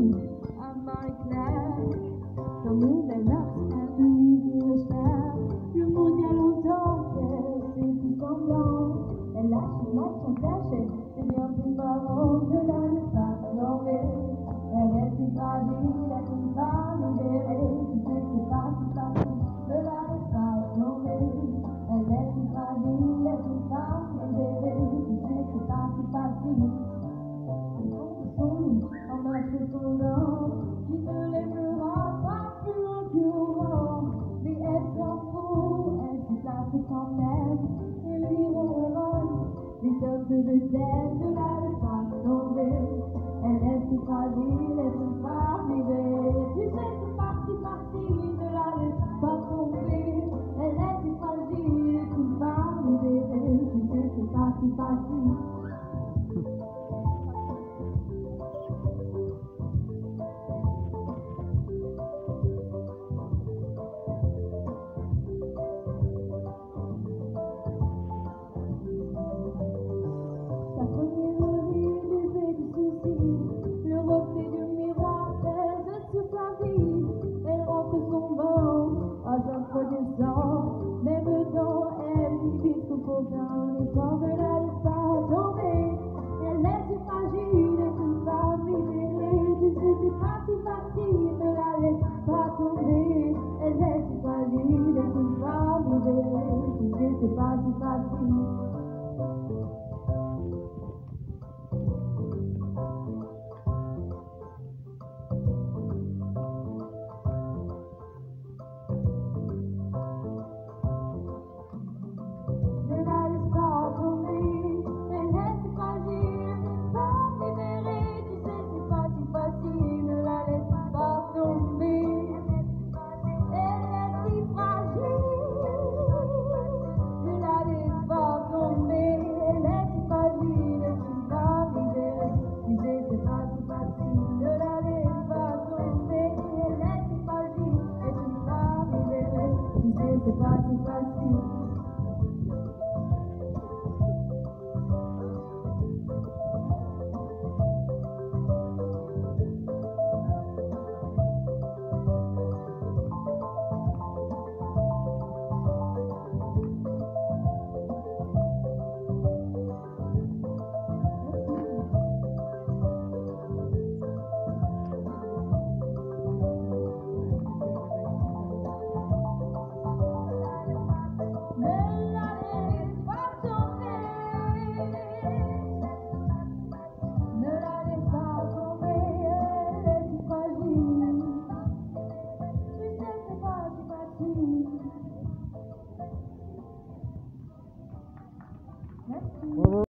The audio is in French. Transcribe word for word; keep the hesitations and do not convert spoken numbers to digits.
à Marie-Claire. Comme nouvelle marche, un livre cher. Le monde y a longtemps qu'elle fait plus semblant. Elle lâche, lâche, son cachet, c'est bien plus marrant que la naissance normée. Elle est si fragile, elle est une femme libérée. Tu sais, c'est pas si facile de la naissance normée. Elle est si fragile, elle est une femme libérée. Tu sais, c'est pas si facile. Son lit, en marche tournant, qui ne lèvera pas plus loin que vent. Mais elle s'en fout, elle se place quand même, et lui ronronne les sortes de thèmes de la naissance tombée. Elle est si fragile, elle se femme libérée. Tu sais, c'est pas si facile de la laisser pas tomber. Elle est si fragile, elle se femme libérée. Tu sais, c'est pas si facile. Même dans elle, il vit tout pour bien, les corps de la laisse pas tomber. Elle est si fragile, est une femme libérée. Tu sais, c'est pas si facile, ne la laisse pas tomber. Elle est si fragile, est une femme libérée. Tu sais, c'est pas si facile. C'est pas si facile.